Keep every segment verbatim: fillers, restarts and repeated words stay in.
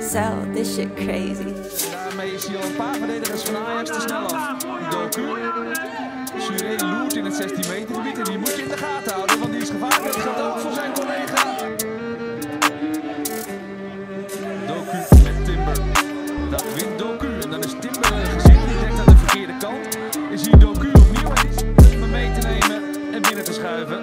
So, this shit crazy. Daarmee is hij al een paar verdedigers van Ajax te snel af. Doku. Suré loert in het zestien meter gebied en die moet je in de gaten houden, want die is gevaarlijk. Dat geldt ook voor zijn collega. Doku met Timber. Dat wint Doku en dan is Timber gezien. Die denkt aan de verkeerde kant. Is hier Doku opnieuw en is om hem mee te nemen en binnen te schuiven.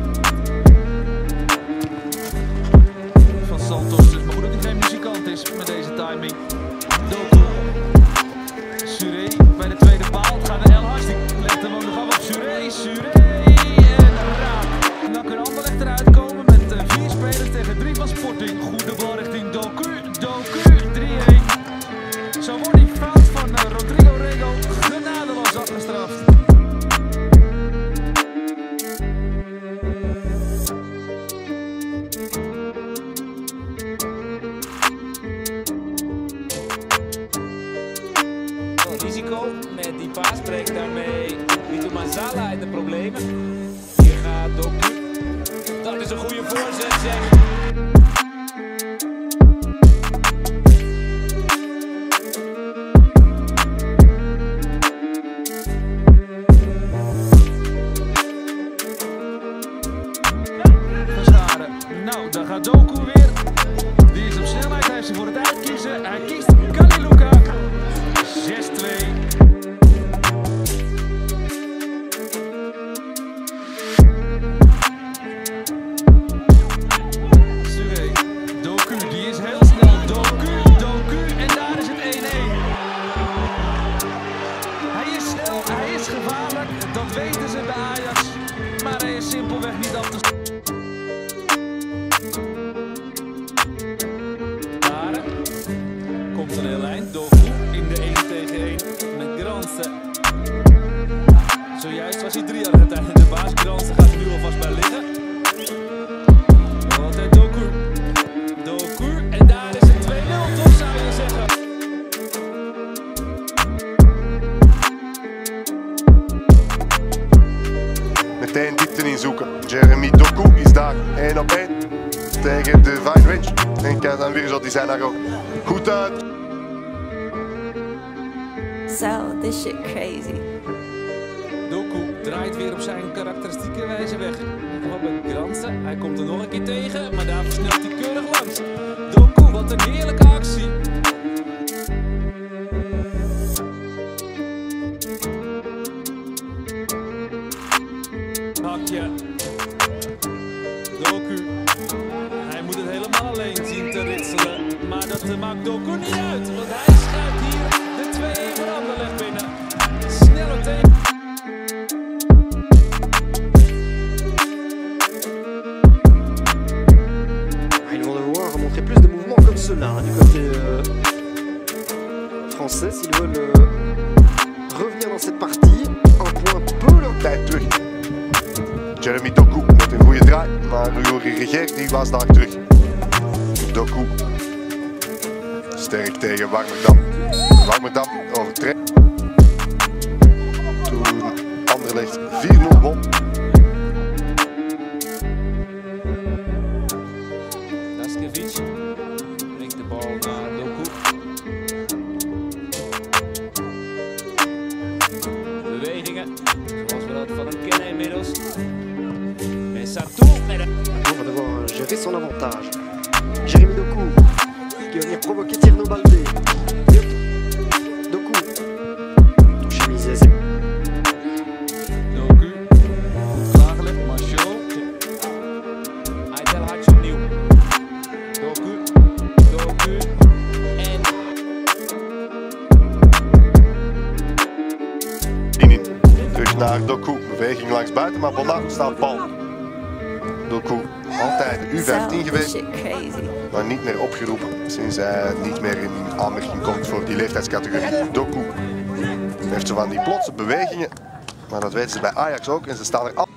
Van Santos, dus maar goed dat hij geen muzikant is met deze timing. Doku. Suré bij de tweede paal. Het gaat naar El Hadji. Legt hem ook nog af op Suré. Suré en raak. En dan kan Anderlecht eruit komen met vier spelers tegen drie van Sporting. Goede bal richting Doku. Doku drie-een. Zo wordt die fout van Rodrigo Rego genadeloos afgestraft. Risico met die paas brengt daarmee Vito Mazala in de problemen. Hier gaat Doku. Dat is een goede voorzet, zeg. Verscharen. Nou, daar gaat Doku weer. Die is op snelheid, hij heeft ze voor het uitkiezen. Hij kiest Kaliluka. zes twee. Suré. Doku, die is heel snel. Doku, Doku en daar is het één-één. Hij is snel, hij is gevaarlijk. Dat weten ze bij Ajax. Maar hij is simpelweg niet af te staren. Komt een heel eind. Doku in de één tegen één met Gransen. Zojuist was hij drie Argentijn in de baas. Gransen gaat er nu alvast bij liggen. Altijd Doku. Doku en daar is het twee-nul, toch zou je zeggen. Meteen diepte inzoeken. Jeremy Doku is daar één op één tegen de Vine Range. En kijk dan weer zo, die zijn daar ook goed uit. So, this shit crazy. Doku draait weer op zijn karakteristieke wijze weg. Wat met Gransen. Hij komt er nog een keer tegen, maar daar versnelt hij keurig langs. Doku, wat een heerlijke actie. Hakje. Doku. Hij moet het helemaal alleen zien te ritselen. Maar dat maakt Doku niet uit, want hij schuift hier de twee-één voor Anderlecht binnen. Sneller tegen. Ils vont devoir montrer plus de mouvements comme cela hein, du côté euh, français s'ils veulent euh, revenir dans cette partie. Un point peu leur Tijd terug. Jeremy Doku met een goede draai, maar Yuri Regier die was daar terug. Doku. Sterk tegen Warmerdam. Warmerdam overtrekt. Toen Anderlecht vier-nul won. Daskevic brengt de bal naar Doku. Bewegingen, zoals we dat van hem kennen inmiddels. En Satou met een... On va devoir gérer son avantage. Jeremy Doku qui va venir provoquer Tierno Balde. Doku. Touché Mizès. Doku. Klaargelegd, Marshall. Aydel Hadji opnieuw. Doku. Doku. En... Inin. Terug naar Doku. Beweging langs buiten, maar Bona staat bal. Doku. Altijd U vijftien So, this geweest, shit crazy. maar niet meer opgeroepen sinds hij niet meer in aanmerking komt voor die leeftijdscategorie. Doku heeft zo van die plotse bewegingen, maar dat weten ze bij Ajax ook en ze staan er al.